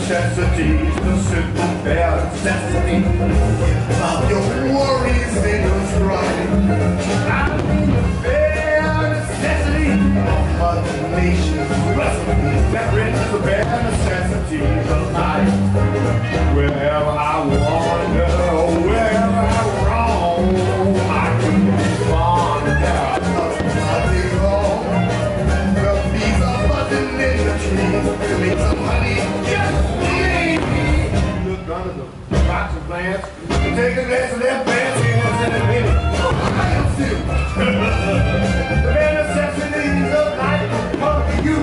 necessities, the simple bare necessities of your worries in your stride. I mean the bare necessity of Mother Nature's recipe that renders the bare necessities of life. Wherever I wander, wherever I roam, I can respond there. Nothing wrong. The bees are buzzing in the trees to make some honey. Just me. Look under the rocks and plants, take a glass of their pants, and what's in a minute. I am still. The bare necessities of life come to you.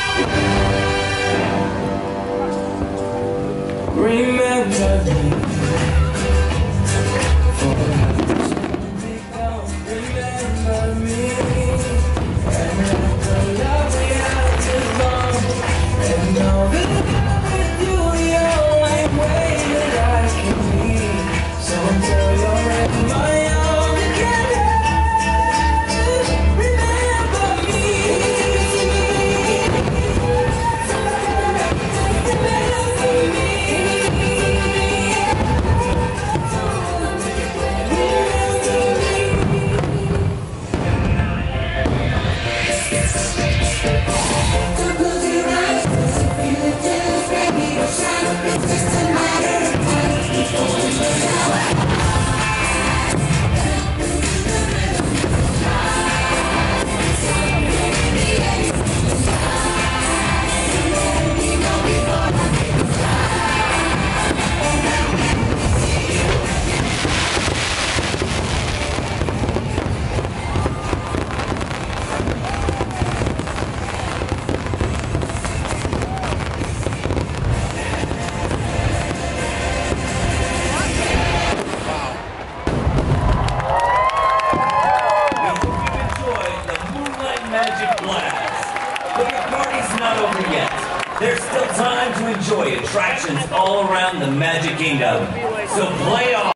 Remember me. Magic Blast. But your party's not over yet. There's still time to enjoy attractions all around the Magic Kingdom. So play on.